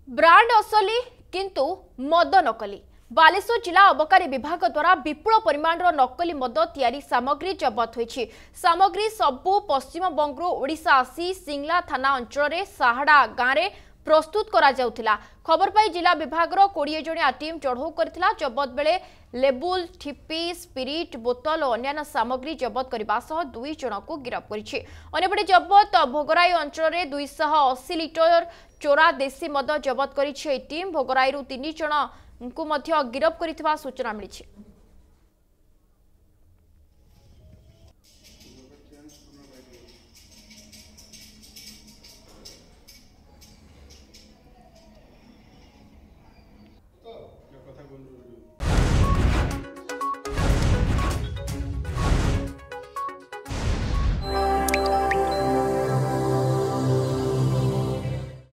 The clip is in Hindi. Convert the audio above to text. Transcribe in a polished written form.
ब्रांड असली किंतु मद नकली। बालेश्वर जिला अबकारी विभाग द्वारा विपुल परिमाण नकली मद तैयारी सामग्री जबत होईछि। सामग्री सबु पश्चिम बंगरू ओडिशा आसी सिंगला थाना अंचल रे साहाड़ा गाँव में प्रस्तुत करा जाउथिला। खबर पाई जिला विभाग 20 जणिया टीम चढ़ऊ करथिला। जबत बेले लेबुल ठिप्पी स्पिरिट बोतल और अन्य सामग्री जबत करने सह 2 जन को गिरफ्त करिछि। अन्यपटे जबत भोगराई अंचल में 280 लिटर चोरा देसी मद जबत करिछि। टीम भोगराई 3 जन को गिरफ्त करिथिबा सूचना मिलिछि।